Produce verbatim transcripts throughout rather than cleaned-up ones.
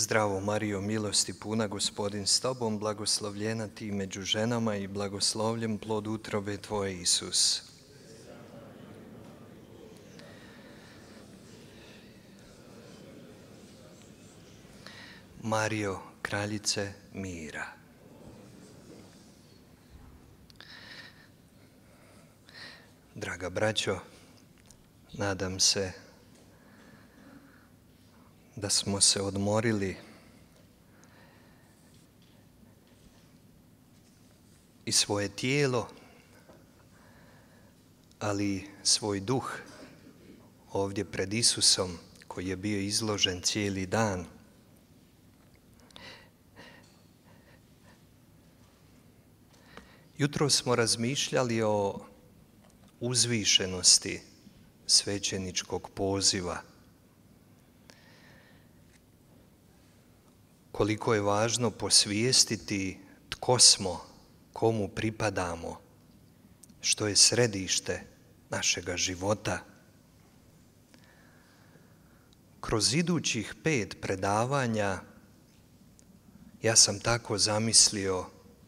Zdravo Marijo, milosti puna, Gospodin s tobom, blagoslovljena ti među ženama i blagoslovljen plod utrobe tvoje, Isus. Marijo, kraljice mira. Draga braćo, nadam se da smo se odmorili i svoje tijelo, ali svoj duh ovdje pred Isusom koji je bio izložen cijeli dan. Jutro smo razmišljali o uzvišenosti svećeničkog poziva. Koliko je važno posvijestiti tko smo, komu pripadamo, što je središte našega života. Kroz idućih pet predavanja ja sam tako zamislio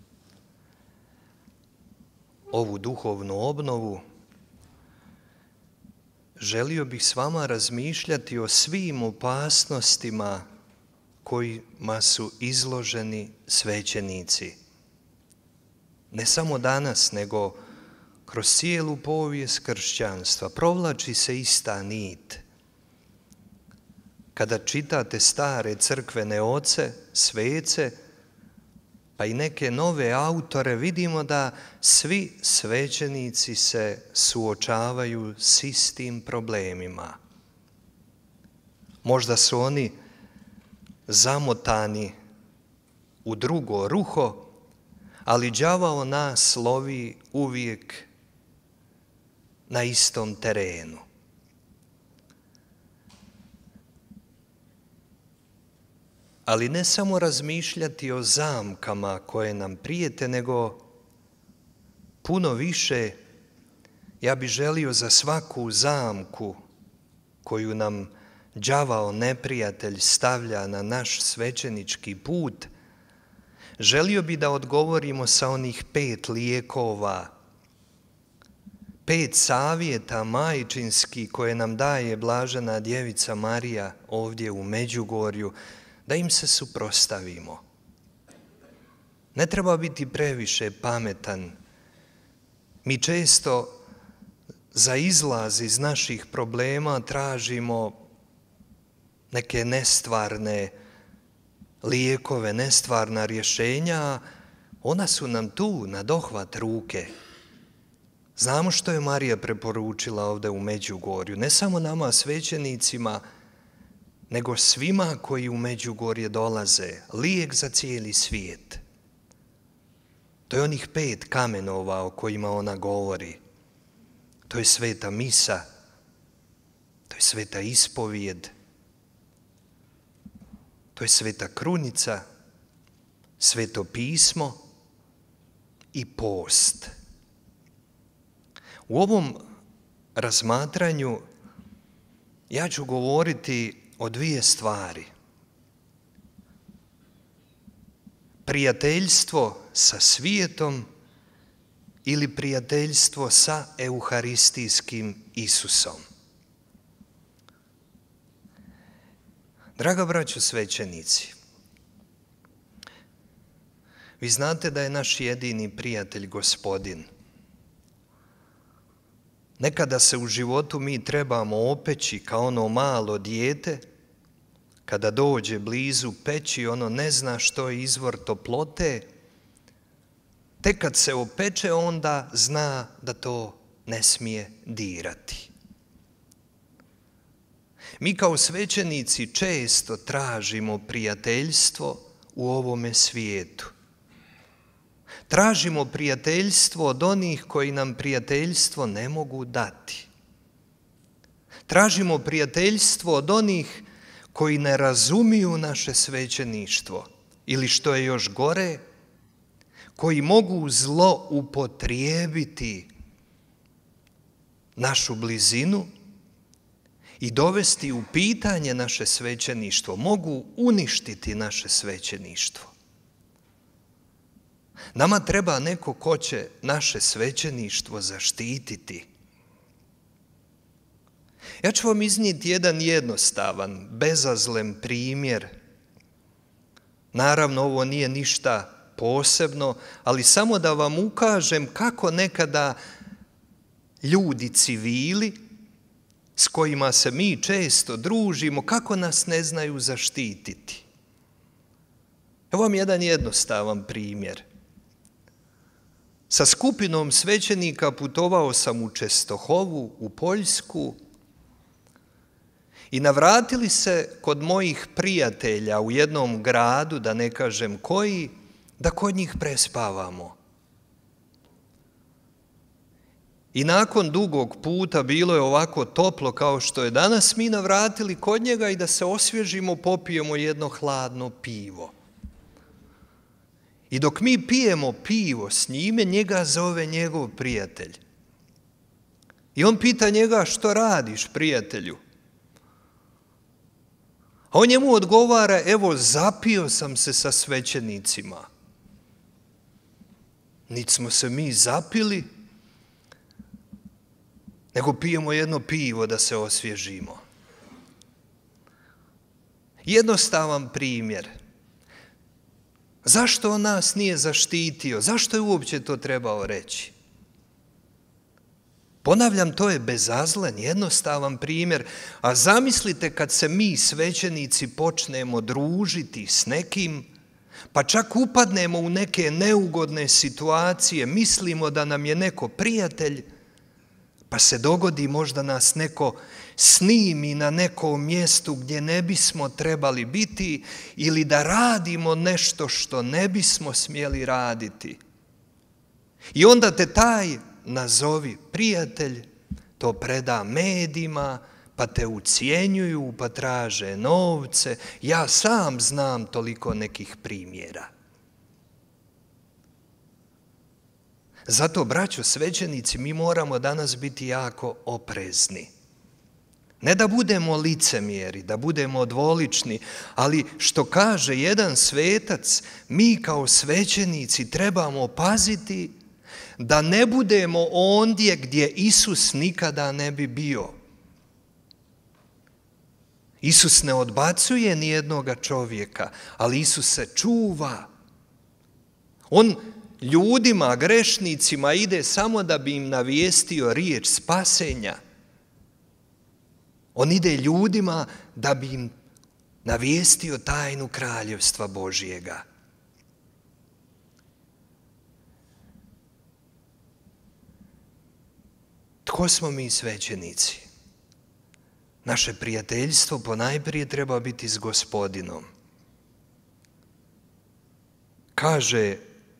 ovu duhovnu obnovu. Želio bih s vama razmišljati o svim opasnostima kojima su izloženi svećenici. Ne samo danas, nego kroz cijelu povijest kršćanstva provlači se ista nit. Kada čitate stare crkvene oce, svece, pa i neke nove autore, vidimo da svi svećenici se suočavaju s istim problemima. Možda su oni zamotani u drugo ruho, ali đavao nas lovi uvijek na istom terenu. Ali ne samo razmišljati o zamkama koje nam prijete, nego puno više ja bih želio za svaku zamku koju nam đavao neprijatelj stavlja na naš svećenički put, želio bi da odgovorimo sa onih pet lijekova, pet savjeta majčinski koje nam daje blažena djevica Marija ovdje u Međugorju, da im se suprotstavimo. Ne treba biti previše pametan. Mi često za izlaz iz naših problema tražimo neke nestvarne lijekove, nestvarna rješenja, ona su nam tu na dohvat ruke. Znamo što je Marija preporučila ovdje u Međugorju, ne samo nama svećenicima, nego svima koji u Međugorje dolaze, lijek za cijeli svijet. To je onih pet kamenova o kojima ona govori. To je sveta misa, to je sveta ispovijed, to je sveta krunica, sveto pismo i post. U ovom razmatranju ja ću govoriti o dvije stvari. Prijateljstvo sa svijetom ili prijateljstvo sa euharistijskim Isusom. Draga braćo svećenici, vi znate da je naš jedini prijatelj Gospodin. Nekada se u životu mi trebamo opeći kao ono malo dijete, kada dođe blizu peći, ono ne zna što je izvor toplote, tek kad se opeče onda zna da to ne smije dirati. Mi kao svećenici često tražimo prijateljstvo u ovome svijetu. Tražimo prijateljstvo od onih koji nam prijateljstvo ne mogu dati. Tražimo prijateljstvo od onih koji ne razumiju naše svećeništvo ili što je još gore, koji mogu zlo upotrijebiti našu blizinu i dovesti u pitanje naše svećeništvo, mogu uništiti naše svećeništvo. Nama treba neko ko će naše svećeništvo zaštititi. Ja ću vam iznijeti jedan jednostavan, bezazlen primjer. Naravno, ovo nije ništa posebno, ali samo da vam ukažem kako nekada ljudi civili s kojima se mi često družimo, kako nas ne znaju zaštititi. Evo vam jedan jednostavan primjer. Sa skupinom svećenika putovao sam u Čestohovu, u Poljsku, i navratili se kod mojih prijatelja u jednom gradu, da ne kažem koji, da kod njih prespavamo. I nakon dugog puta, bilo je ovako toplo kao što je danas, mi navratili kod njega i da se osvježimo, popijemo jedno hladno pivo. I dok mi pijemo pivo s njime, njega zove njegov prijatelj. I on pita njega: što radiš, prijatelju? A on njemu odgovara: evo, zapio sam se sa svećenicima. Niti smo se mi zapili, nego pijemo jedno pivo da se osvježimo. Jednostavan primjer. Zašto on nas nije zaštitio? Zašto je uopće to trebao reći? Ponavljam, to je bezazlen, jednostavan primjer, a zamislite kad se mi, svećenici, počnemo družiti s nekim, pa čak upadnemo u neke neugodne situacije, mislimo da nam je neko prijatelj, pa se dogodi možda nas neko snimi na nekom mjestu gdje ne bismo trebali biti, ili da radimo nešto što ne bismo smjeli raditi. I onda te taj nazovi prijatelj to preda medijima, pa te ucjenjuju, pa traže novce. Ja sam znam toliko nekih primjera. Zato, braćo svećenici, mi moramo danas biti jako oprezni. Ne da budemo licemjeri, da budemo dvolični, ali što kaže jedan svetac, mi kao svećenici trebamo paziti da ne budemo ondje gdje Isus nikada ne bi bio. Isus ne odbacuje ni jednoga čovjeka, ali Isus se čuva. On ljudima, grešnicima ide samo da bi im navijestio riječ spasenja. On ide ljudima da bi im navijestio tajnu kraljevstva Božjega. Tko smo mi svećenici? Naše prijateljstvo ponajprije treba biti s Gospodinom. Kaže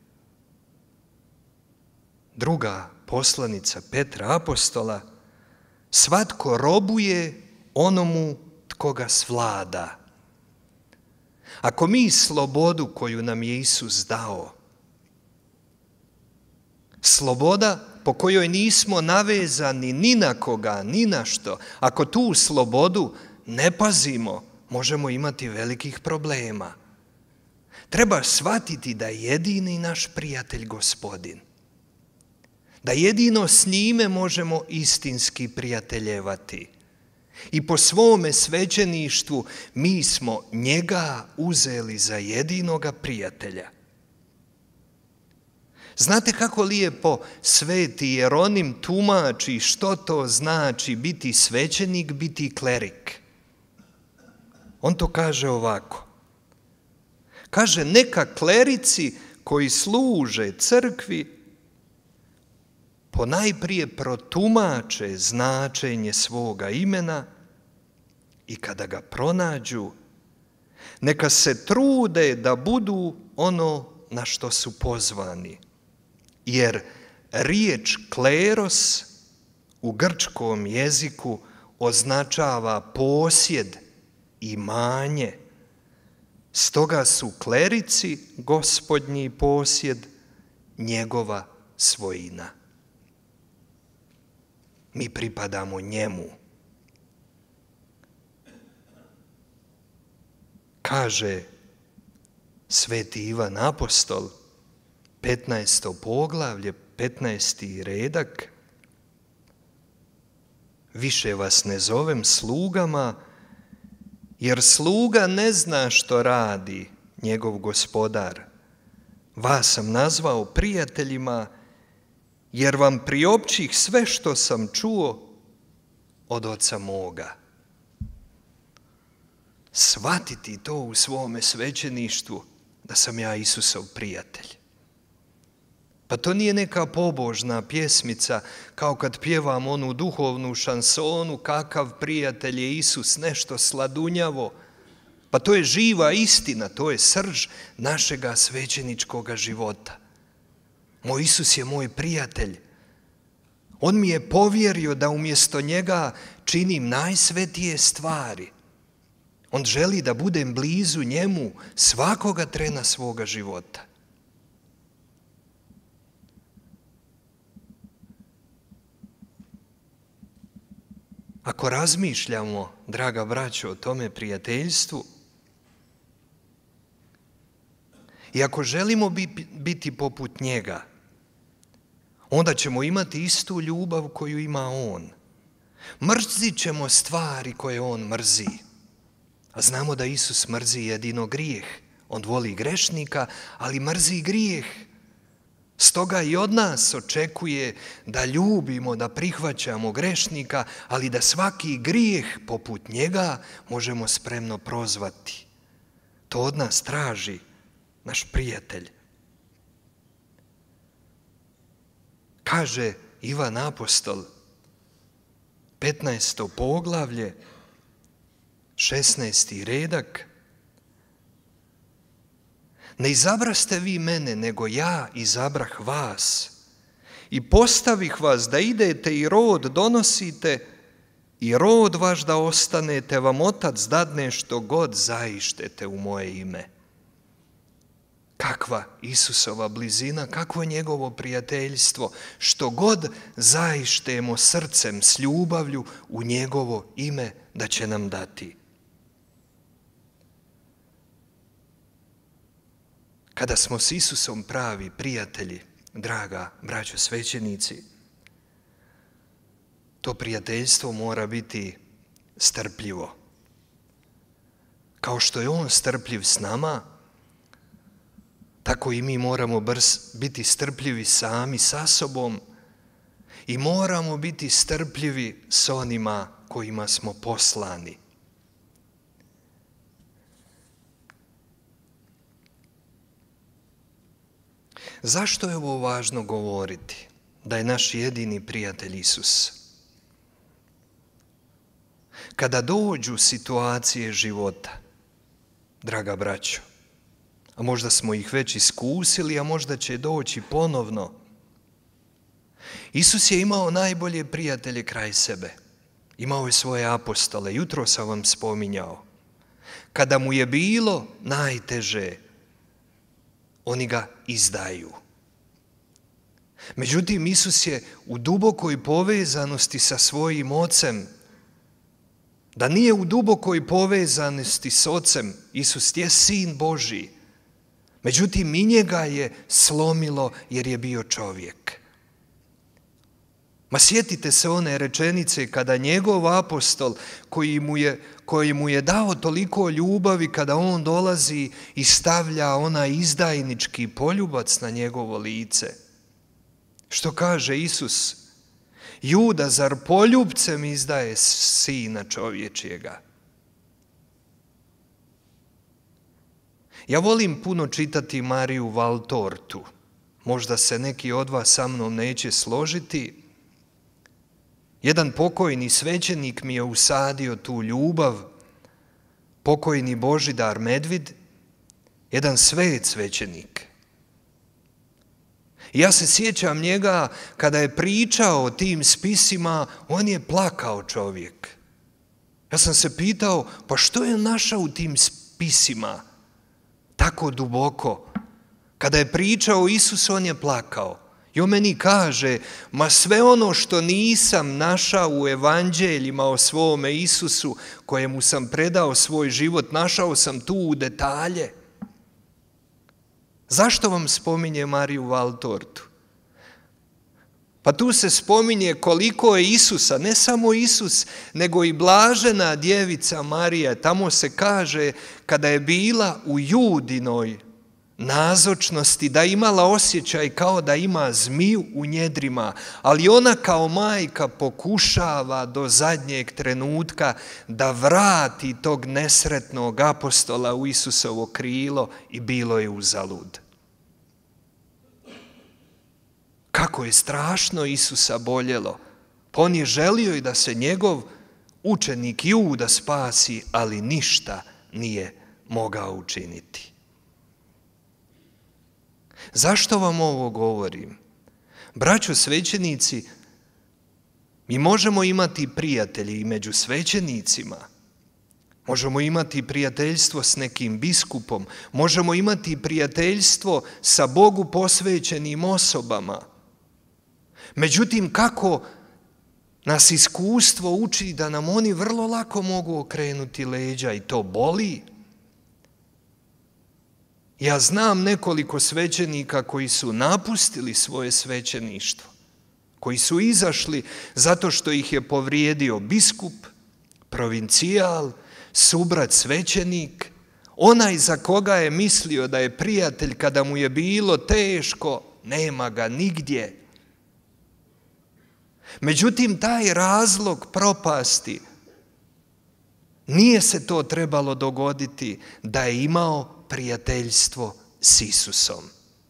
druga poslanica Petra apostola: svatko robuje onomu tko ga svlada. Ako mi slobodu koju nam je Isus dao, sloboda po kojoj nismo navezani ni na koga, ni na što, ako tu slobodu ne pazimo, možemo imati velikih problema. Treba shvatiti da je jedini naš prijatelj Gospodin. Da jedino s njime možemo istinski prijateljevati. I po svome svećeništvu mi smo njega uzeli za jedinoga prijatelja. Znate kako lijepo sveti Jeronim tumači što to znači biti svećenik, biti klerik. On to kaže ovako. Kaže: neka klerici koji služe crkvi ponajprije protumače značenje svoga imena i kada ga pronađu, neka se trude da budu ono na što su pozvani. Jer riječ kleros u grčkom jeziku označava posjed, imanje. Stoga su klerici Gospodnji posjed, njegova svojina. Mi pripadamo njemu. kaže Sveti Ivan Apostol, petnaesto poglavlje, petnaesti redak, više vas ne zovem slugama, jer sluga ne zna što radi njegov gospodar. Vas sam nazvao prijateljima, jer vam priopćih sve što sam čuo od oca moga. Shvatiti to u svome svećeništvu, da sam ja Isusov prijatelj. Pa to nije neka pobožna pjesmica, kao kad pjevam onu duhovnu šansonu, kakav prijatelj je Isus, nešto sladunjavo. Pa to je živa istina, to je srž našega svećeničkoga života. Moj Isus je moj prijatelj. On mi je povjerio da umjesto njega činim najsvetije stvari. On želi da budem blizu njemu svakoga trena svoga života. Ako razmišljamo, draga braćo, o tome prijateljstvu, i ako želimo biti poput njega, onda ćemo imati istu ljubav koju ima on. Mrzit ćemo stvari koje on mrzi. A znamo da Isus mrzi jedino grijeh. On voli grešnika, ali mrzi grijeh. Stoga i od nas očekuje da ljubimo, da prihvaćamo grešnika, ali da svaki grijeh poput njega možemo spremno prozvati. To od nas traži naš prijatelj. Kaže Ivan Apostol, petnaesto poglavlje, šesnaesti redak, ne izabraste vi mene, nego ja izabrah vas i postavih vas da idete i rod donosite i rod vaš da ostane, te vam Otac dadne što god zaištete u moje ime. Kakva Isusova blizina, kakvo njegovo prijateljstvo, što god zaištemo srcem s ljubavlju u njegovo ime da će nam dati. Kada smo s Isusom pravi prijatelji, draga braćo svećenici, to prijateljstvo mora biti strpljivo. Kao što je on strpljiv s nama, tako i mi moramo biti strpljivi sami sa sobom i moramo biti strpljivi s onima kojima smo poslani. Zašto je ovo važno govoriti? Da je naš jedini prijatelj Isus. Kada dođu situacije života, draga braćo, a možda smo ih već iskusili, a možda će doći ponovno, Isus je imao najbolje prijatelje kraj sebe. Imao je svoje apostole, jutro sam vam spominjao. Kada mu je bilo najteže, oni ga izdaju. Međutim, Isus je u dubokoj povezanosti sa svojim Ocem. Da nije u dubokoj povezanosti s Ocem, Isus je Sin Božji. Međutim, i njega je slomilo jer je bio čovjek. Ma sjetite se one rečenice kada njegov apostol koji mu je, koji mu je dao toliko ljubavi, kada on dolazi i stavlja onaj izdajnički poljubac na njegovo lice. Što kaže Isus? Juda, zar poljubcem izdaje sina čovječjega? Ja volim puno čitati Mariju Valtortu. Možda se neki od vas sa mnom neće složiti. Jedan pokojni svećenik mi je usadio tu ljubav, pokojni Božidar Medvid, jedan svet svećenik. Ja se sjećam njega kada je pričao o tim spisima, on je plakao čovjek. Ja sam se pitao, pa što je našao u tim spisima tako duboko? Kada je pričao o Isusu, on je plakao. I on meni kaže, ma sve ono što nisam našao u evanđeljima o svome Isusu, kojemu sam predao svoj život, našao sam tu u detalje. Zašto vam spominje Mariju Valtortu? Pa tu se spominje koliko je Isusa, ne samo Isus, nego i blažena djevica Marija. Tamo se kaže kada je bila u Judinoj nazočnosti, da je imala osjećaj kao da ima zmiju u njedrima, ali ona kao majka pokušava do zadnjeg trenutka da vrati tog nesretnog apostola u Isusovo krilo i bilo je uzalud. Kako je strašno Isusa boljelo. Pa on je želio i da se njegov učenik Juda spasi, ali ništa nije mogao učiniti. Zašto vam ovo govorim? Braćo svećenici, mi možemo imati prijatelji i među svećenicima. Možemo imati prijateljstvo s nekim biskupom. Možemo imati prijateljstvo sa Bogu posvećenim osobama. Međutim, kako nas iskustvo uči da nam oni vrlo lako mogu okrenuti leđa i to boli. Ja znam nekoliko svećenika koji su napustili svoje svećeništvo, koji su izašli zato što ih je povrijedio biskup, provincijal, subrat svećenik, onaj za koga je mislio da je prijatelj kada mu je bilo teško, nema ga nigdje. Međutim, taj razlog propasti, nije se to trebalo dogoditi da je imao prijateljstvo s Isusom.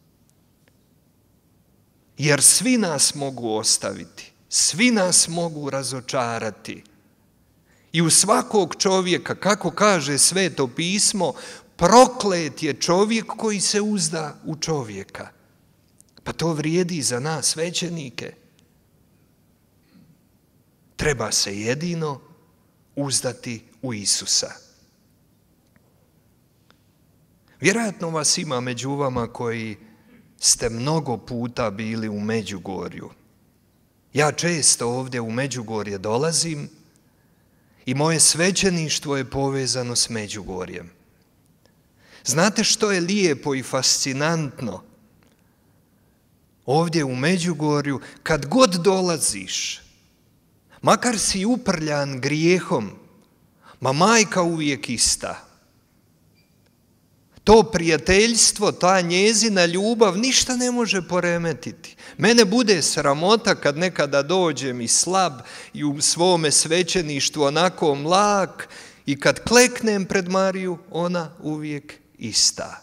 Jer svi nas mogu ostaviti, svi nas mogu razočarati. I u svakog čovjeka, kako kaže Sveto pismo, proklet je čovjek koji se uzda u čovjeka. Pa to vrijedi i za nas svećenike. Treba se jedino uzdati u Isusa. Vjerojatno vas ima među vama koji ste mnogo puta bili u Međugorju. Ja često ovdje u Međugorje dolazim i moje svećeništvo je povezano s Međugorjem. Znate što je lijepo i fascinantno? Ovdje u Međugorju, kad god dolaziš, makar si uprljan grijehom, ma majka uvijek ista. To prijateljstvo, ta njezina ljubav ništa ne može poremetiti. Mene bude sramota kad nekada dođem i slab i u svome svećeništvu onako mlak i kad kleknem pred Mariju, ona uvijek ista.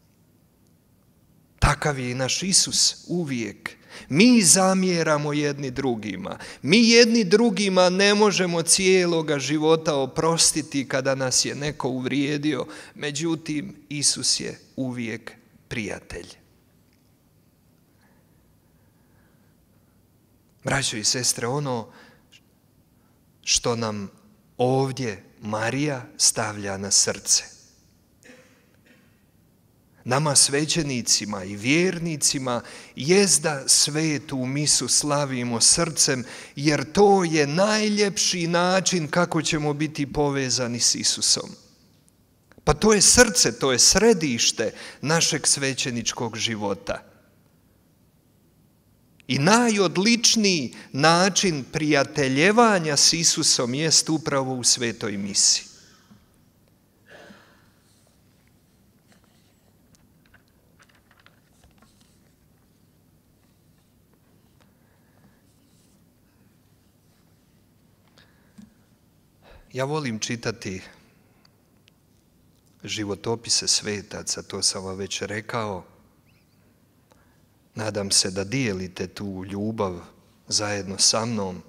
Takav je i naš Isus uvijek. Mi zamjeramo jedni drugima. Mi jedni drugima ne možemo cijeloga života oprostiti kada nas je neko uvrijedio. Međutim, Isus je uvijek prijatelj. Braćo i sestre, ono što nam ovdje Marija stavlja na srce, nama svećenicima i vjernicima, jest da svetu misu slavimo srcem, jer to je najljepši način kako ćemo biti povezani s Isusom. Pa to je srce, to je središte našeg svećeničkog života. I najodličniji način prijateljevanja s Isusom jest upravo u svetoj misi. Ja volim čitati životopise svetaca, to sam vam već rekao. Nadam se da dijelite tu ljubav zajedno sa mnom.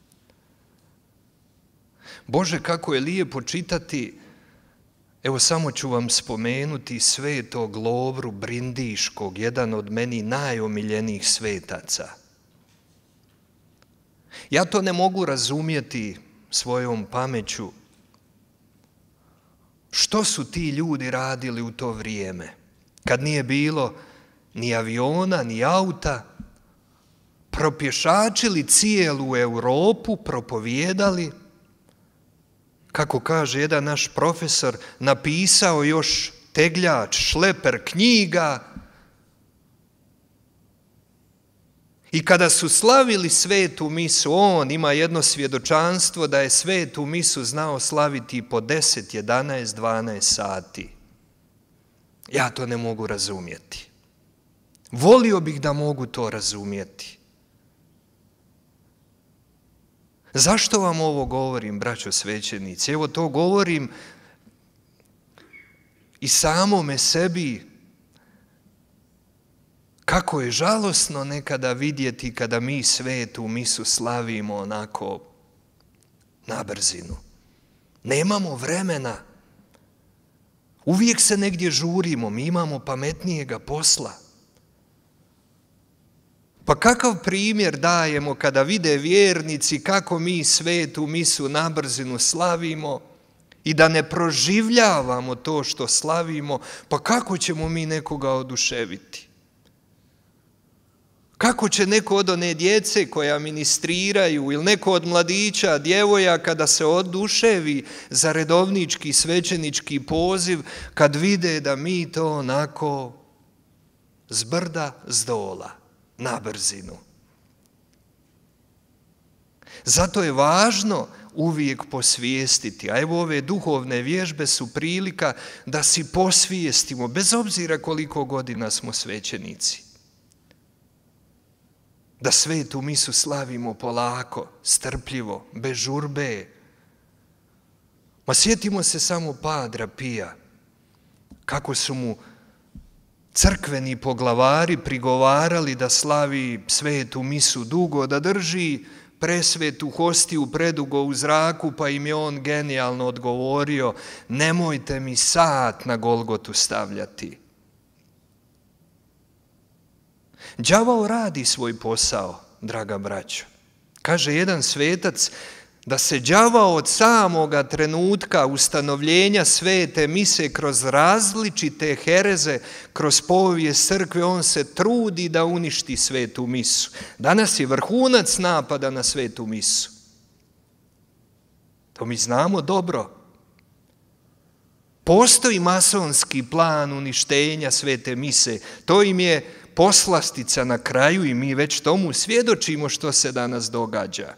Bože, kako je lijepo čitati, evo samo ću vam spomenuti svetog Lovru Brindiškog, jedan od meni najomiljenijih svetaca. Ja to ne mogu razumjeti svojom pameću. Što su ti ljudi radili u to vrijeme? Kad nije bilo ni aviona, ni auta, propješačili cijelu Europu, propovijedali, kako kaže jedan naš profesor, napisao još tegljač, šleper knjiga. I kada su slavili svetu misu, on ima jedno svjedočanstvo da je svetu misu znao slaviti po deset, jedanaest, dvanaest sati. Ja to ne mogu razumjeti. Volio bih da mogu to razumjeti. Zašto vam ovo govorim, braćo svećenici? Evo to govorim i samome sebi. Kako je žalosno nekada vidjeti kada mi svetu misu slavimo onako na brzinu. Nemamo vremena. Uvijek se negdje žurimo, mi imamo pametnijega posla. Pa kakav primjer dajemo kada vide vjernici kako mi svetu misu na brzinu slavimo i da ne proživljavamo to što slavimo, pa kako ćemo mi nekoga oduševiti? Kako će neko od one djece koja ministriraju ili neko od mladića, djevojaka kada se oduševi za redovnički svećenički poziv, kad vide da mi to onako zbrda zdola, na brzinu. Zato je važno uvijek posvijestiti, a evo ove duhovne vježbe su prilika da si posvijestimo, bez obzira koliko godina smo svećenici. Da svetu misu slavimo polako, strpljivo, bez žurbe. Ma sjetimo se samo Padra Pija, kako su mu crkveni poglavari prigovarali da slavi svetu misu dugo, da drži presvetu hostiju predugo u zraku, pa im je on genijalno odgovorio: nemojte mi sat na Golgotu stavljati. Đavao radi svoj posao, draga braćo. Kaže jedan svetac da se đavao od samoga trenutka ustanovljenja svete mise kroz različite hereze, kroz povijest crkve, on se trudi da uništi svetu misu. Danas je vrhunac napada na svetu misu. To mi znamo dobro. Postoji masonski plan uništenja svete mise. To im je poslastica na kraju i mi već tomu svjedočimo što se danas događa.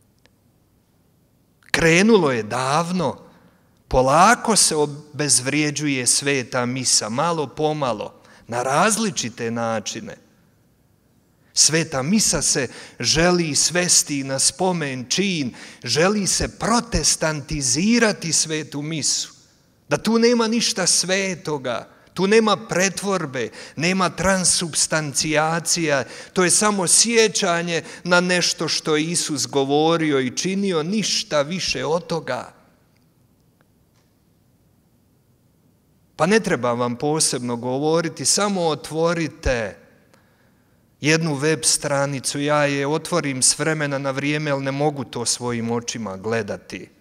Krenulo je davno, polako se obezvrjeđuje sveta misa, malo pomalo, na različite načine. Sveta misa se želi svesti na spomen čin, želi se protestantizirati svetu misu, da tu nema ništa svetoga, tu nema pretvorbe, nema transubstancijacija, to je samo sjećanje na nešto što je Isus govorio i činio, ništa više od toga. Pa ne treba vam posebno govoriti, samo otvorite jednu web stranicu, ja je otvorim s vremena na vrijeme, ali ne mogu to svojim očima gledati.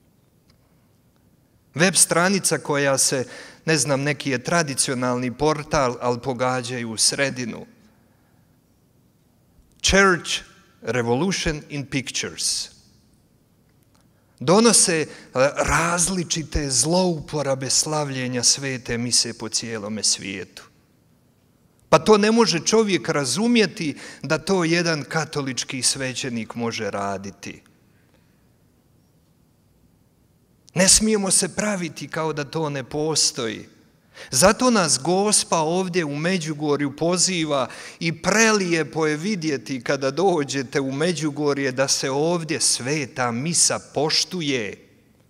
Web stranica koja se, ne znam, neki je tradicionalni portal, ali pogađaju u sredinu. Church Revolution in Pictures. Donose različite zlouporabe slavljenja svete mise po cijelome svijetu. Pa to ne može čovjek razumjeti da to jedan katolički svećenik može raditi. Ne smijemo se praviti kao da to ne postoji. Zato nas Gospa ovdje u Međugorju poziva i prelijepo je vidjeti kada dođete u Međugorje da se ovdje sveta misa poštuje.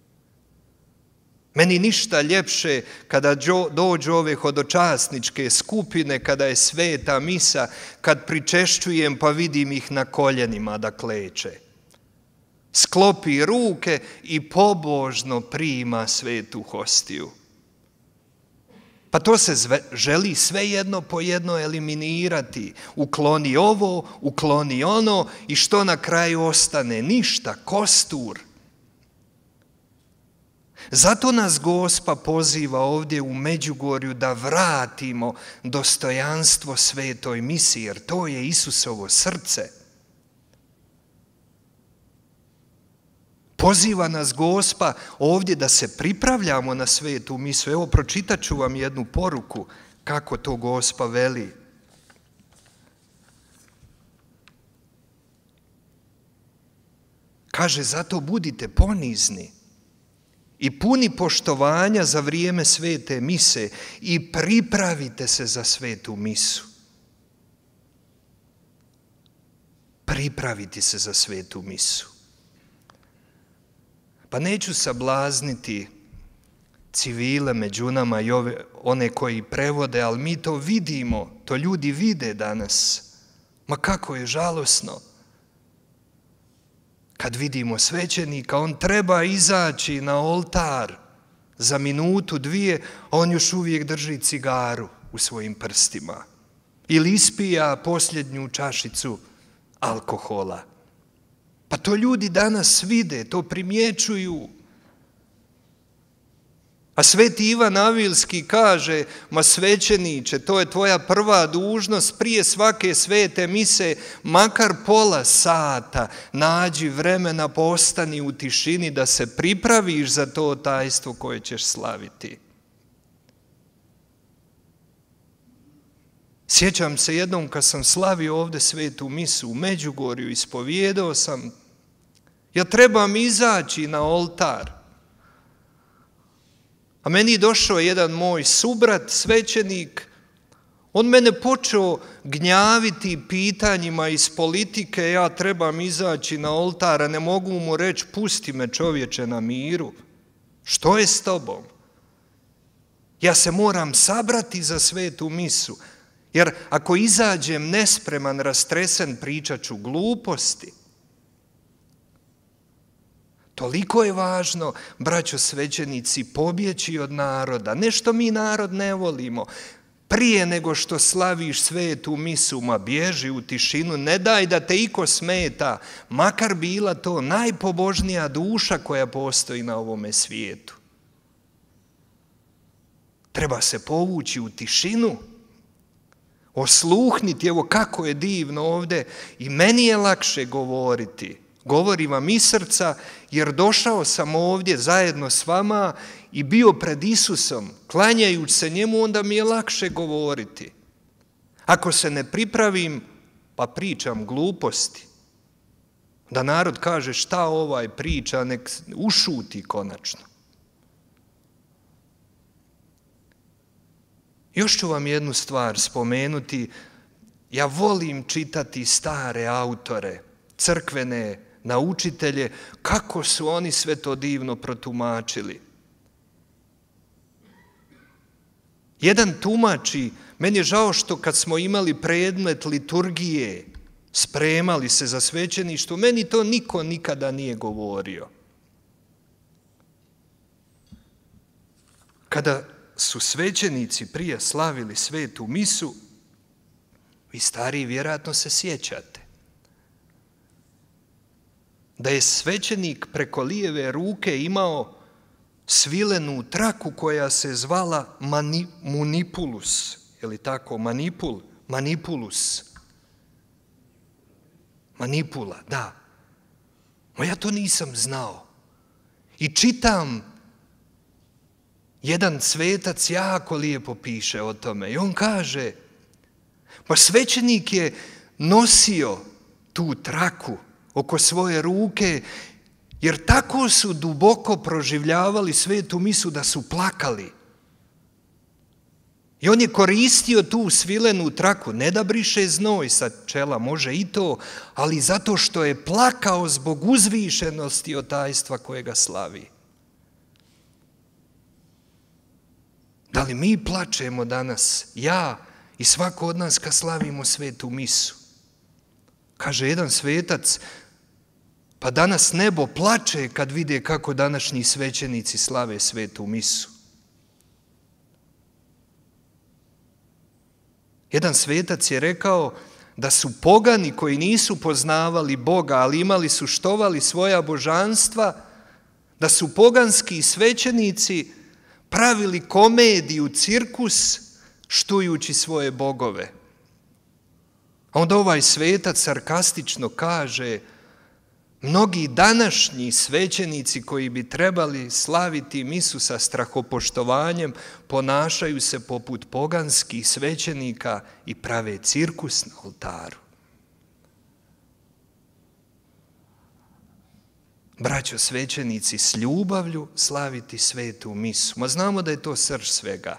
Meni ništa ljepše kada dođu ove hodočasničke skupine, kada je sveta misa, kad pričešćujem pa vidim ih na koljenima da kleče. Sklopi ruke i pobožno prima svetu hostiju. Pa to se zve, želi svejedno po jedno eliminirati. Ukloni ovo, ukloni ono i što na kraju ostane? Ništa, kostur. Zato nas Gospa poziva ovdje u Međugorju da vratimo dostojanstvo svetoj misi, jer to je Isusovo srce. Poziva nas Gospa ovdje da se pripravljamo na svetu misu. Evo, pročitat ću vam jednu poruku kako to Gospa veli. Kaže, zato budite ponizni i puni poštovanja za vrijeme svete mise i pripravite se za svetu misu. Pripraviti se za svetu misu. Pa neću sablazniti civile među nama i ove, one koji prevode, ali mi to vidimo, to ljudi vide danas. Ma kako je žalosno. Kad vidimo svećenika, on treba izaći na oltar za minutu, dvije, a on još uvijek drži cigaru u svojim prstima. Ili ispija posljednju čašicu alkohola. Pa to ljudi danas vide, to primjećuju. A sveti Ivan Avilski kaže, ma svećeniče, to je tvoja prva dužnost, prije svake svete mise, makar pola sata, nađi vremena, postani u tišini da se pripraviš za to tajstvo koje ćeš slaviti. Sjećam se jednom kad sam slavio ovdje svetu misu u Međugorju, ispovijedao sam, ja trebam izaći na oltar. A meni je došao jedan moj subrat, svećenik, on mene počeo gnjaviti pitanjima iz politike, ja trebam izaći na oltar, a ne mogu mu reći, pusti me čovječe na miru. Što je s tobom? Ja se moram sabrati za svetu misu, jer ako izađem nespreman, rastresen, pričat ću gluposti. Toliko je važno, braćo svećenici, pobjeći od naroda. Ne što mi narod ne volimo. Prije nego što slaviš svetu misu, ma bježi u tišinu, ne daj da te iko smeta, makar bila to najpobožnija duša koja postoji na ovome svijetu. Treba se povući u tišinu, osluhniti, evo kako je divno ovdje, i meni je lakše govoriti. Govorim vam iz srca, jer došao sam ovdje zajedno s vama i bio pred Isusom, klanjajući se njemu, onda mi je lakše govoriti. Ako se ne pripravim, pa pričam gluposti. Da narod kaže šta ovaj priča, nek ušuti konačno. Još ću vam jednu stvar spomenuti. Ja volim čitati stare autore, crkvene naučitelje, kako su oni sve to divno protumačili. Jedan tumači, meni je žao što kad smo imali predmet liturgije, spremali se za svećeništvo, meni to niko nikada nije govorio. Kada su svećenici prije slavili svetu misu, vi stariji vjerojatno se sjećate, da je svećenik preko lijeve ruke imao svilenu traku koja se zvala mani, munipulus, je li tako, manipul, manipulus, manipula, da. Ma ja to nisam znao. I čitam, jedan svetac jako lijepo piše o tome i on kaže, pa svećenik je nosio tu traku oko svoje ruke, jer tako su duboko proživljavali svetu misu da su plakali. I on je koristio tu svilenu traku, ne da briše znoj sa čela, može i to, ali zato što je plakao zbog uzvišenosti od tajstva kojega slavi. Da li mi plačemo danas, ja i svako od nas kad slavimo svetu misu? Kaže jedan svetac, pa danas nebo plače kad vide kako današnji svećenici slave svetu misu. Jedan svetac je rekao da su pogani koji nisu poznavali Boga, ali imali su štovali svoja božanstva, da su poganski svećenici pravili komediju, cirkus, štujući svoje bogove. A onda ovaj svetac sarkastično kaže, Mnogi današnji svećenici koji bi trebali slaviti misu sa strahopoštovanjem ponašaju se poput poganskih svećenika i prave cirkus na oltaru. Braćo svećenici, s ljubavlju slaviti svetu misu. Ma znamo da je to srž svega.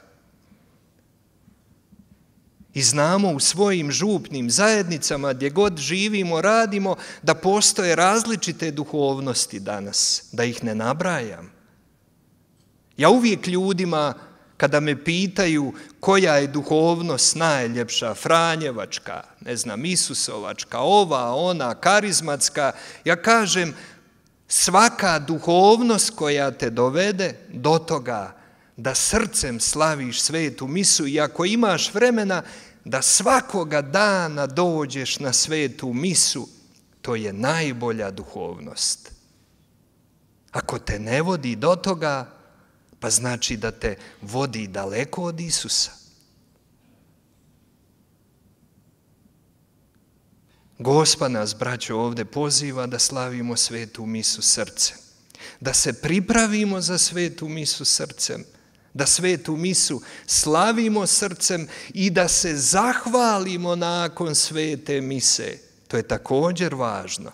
I znamo u svojim župnim zajednicama gdje god živimo, radimo, da postoje različite duhovnosti danas, da ih ne nabrajam. Ja uvijek ljudima, kada me pitaju koja je duhovnost najljepša, Franjevačka, ne znam, Isusovačka, ova, ona, karizmatska, ja kažem, svaka duhovnost koja te dovede do toga da srcem slaviš svetu misu i ako imaš vremena da svakoga dana dođeš na svetu misu, to je najbolja duhovnost. Ako te ne vodi do toga, pa znači da te vodi daleko od Isusa. Gospa nas, braćo, ovdje poziva da slavimo svetu misu srcem, da se pripravimo za svetu misu srcem, da svetu misu slavimo srcem i da se zahvalimo nakon svete mise. To je također važno.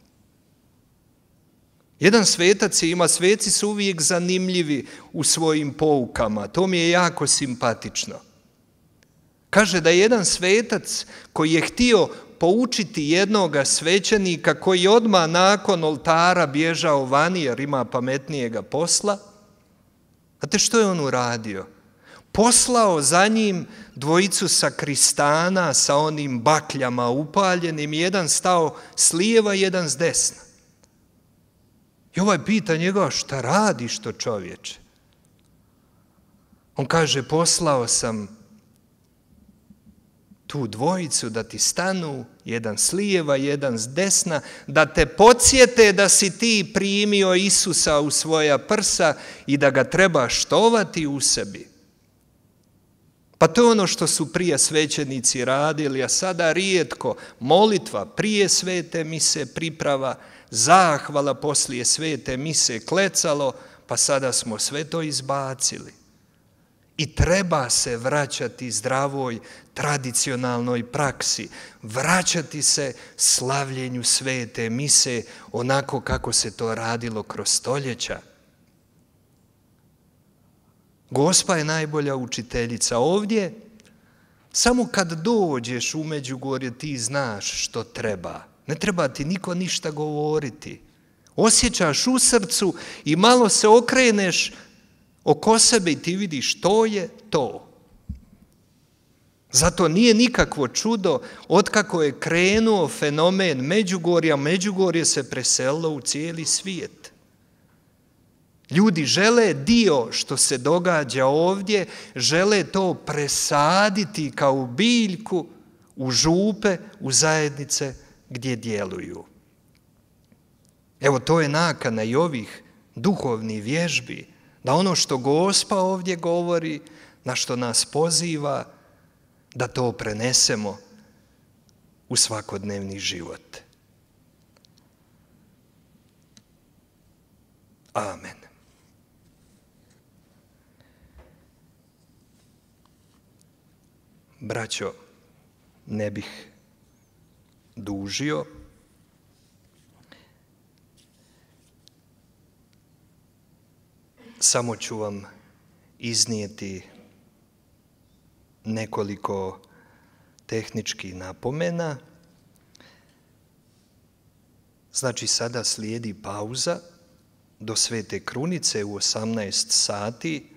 Jedan svetac ima, sveci su uvijek zanimljivi u svojim poukama, to mi je jako simpatično. Kaže da je jedan svetac koji je htio poučiti jednoga svećenika koji je odmah nakon oltara bježao vani jer ima pametnijega posla. Znate što je on uradio? Poslao za njim dvojicu sakristana sa onim bakljama upaljenim, jedan stao s lijeva, jedan s desna. I ovaj pita njega, šta radiš to, čovječe? On kaže, poslao sam tu dvojicu da ti stanu, jedan s lijeva, jedan s desna, da te podsjete da si ti primio Isusa u svoja prsa i da ga trebaš štovati u sebi. Pa to je ono što su prije svećenici radili, a sada rijetko molitva prije svete mise, priprava, zahvala poslije svete mise, klecalo, pa sada smo sve to izbacili. I treba se vraćati zdravoj, tradicionalnoj praksi, vraćati se slavljenju svete mise onako kako se to radilo kroz stoljeća. Gospa je najbolja učiteljica. Ovdje, samo kad dođeš u Međugorje ti znaš što treba. Ne treba ti niko ništa govoriti. Osjećaš u srcu i malo se okreneš oko sebe i ti vidiš to je to. Zato nije nikakvo čudo otkako je krenuo fenomen Međugorja, Međugorje se preselilo u cijeli svijet. Ljudi žele dio što se događa ovdje, žele to presaditi kao biljku u župe, u zajednice gdje djeluju. Evo to je nakana i ovih duhovnih vježbi, da ono što Gospa ovdje govori, na što nas poziva, da to prenesemo u svakodnevni život. Amen. Braćo, ne bih dužio. Samo ću vam iznijeti nekoliko tehničkih napomena. Znači, sada slijedi pauza do Svete Krunice u osamnaest sati.